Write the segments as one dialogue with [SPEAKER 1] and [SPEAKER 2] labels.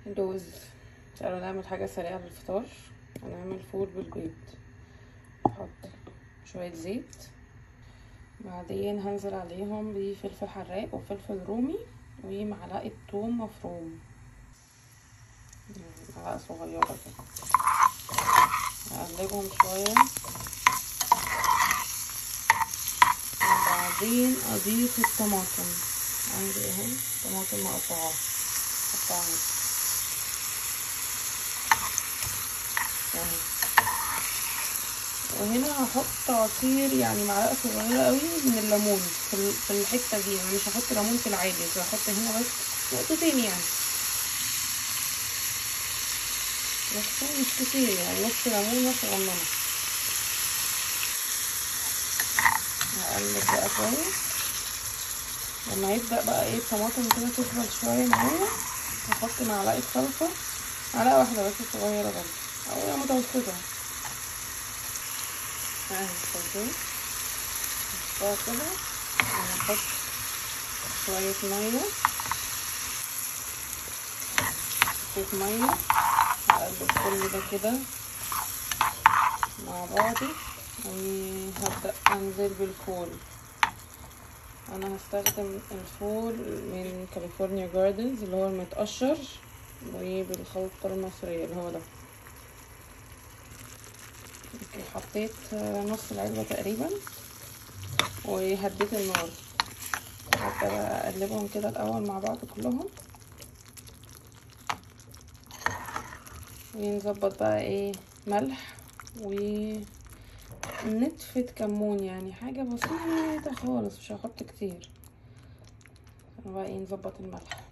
[SPEAKER 1] لوز. تعالوا نعمل حاجة سريعة للفطار. هنعمل فول بالبيض. نحط شوية زيت، بعدين هنزل عليهم بفلفل حراق وفلفل رومي ومعلقة توم مفروم، معلقة صغيرة كده. هقلبهم شوية وبعدين اضيف الطماطم. عندي اهي طماطم مقطعة وهنا هحط عصير يعني معلقه صغيره قوي من الليمون في الحته دي. انا مش هحط ليمون في العادي، بس هحط هنا بس نقطتين يعني، بس مش كتير يعني، نص ليمونه صغننه. هقلب بقى كويس. لما يبدا بقى ايه الطماطم كده تدبل شويه معايا، هحط معلقه صلصه، معلقه واحده بس صغيره برضه او هي متوسطه اهي. شايفين كده. هنحط شوية مية، هقلب كل ده كده مع بعضه وهبدأ انزل بالفول. انا هستخدم الفول من كاليفورنيا جاردنز اللي هو المتقشر، وبالخلطة المصرية اللي هو ده. حطيت نص العلبة تقريبا وهديت النار. هبدأ بقى اقلبهم كده الاول مع بعض كلهم، ونظبط بقى ايه ملح ونتفة كمون، يعني حاجة بسيطة خالص، مش هحط كتير. بقى ايه نظبط الملح.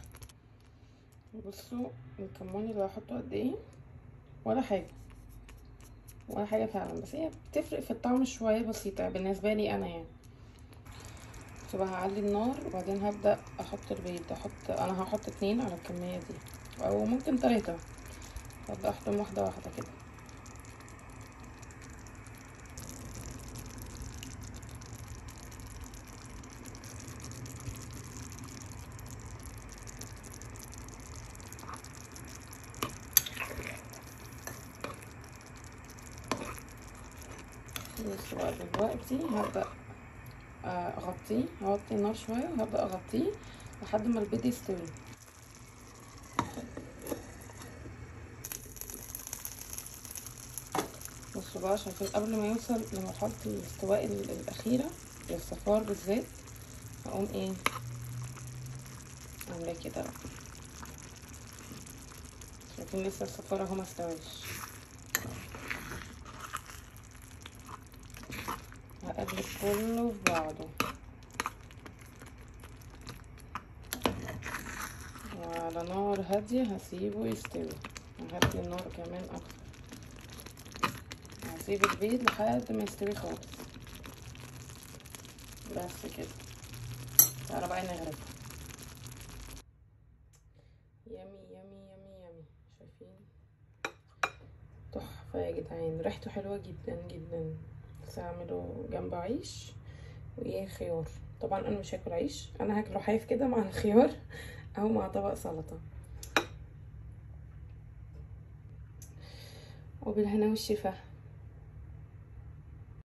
[SPEAKER 1] بصوا الكمون اللي هحطه قد ايه، ولا حاجة فعلا، بس هي بتفرق في الطعم شوية بسيطة بالنسبة لي انا يعني. بقى هعلي النار وبعدين هبدأ احط البيض. انا هحط 2 على الكمية دي او ممكن 3. هبدأ احطهم واحدة واحدة كده. بص بقى دلوقتي هبدأ اغطيه، هوطي النار شويه وهبدا اغطيه لحد ما البيض يستوي. بصوا بقى، شايفين قبل ما يوصل لمرحله الاستواء الاخيره للصفار بالذات، هقوم ايه عامله كده بقى. شايفين لسه الصفار اهو ما استواش. هقلب كله في بعضه وعلى نار هاديه هسيبه يستوي. ههدي النار كمان اكتر، هسيب البيض لحد ما يستوي خالص. بس كده. تعالى بقى نغرفه. يامي يامي يامي يامي. شايفين تحفه يا جدعان، ريحته حلوه جدا جدا. بس هعمله جنب عيش وايه خيار. طبعا انا مش هاكل عيش، انا هاكله حاف كده مع الخيار او مع طبق سلطه. وبالهنا والشفا.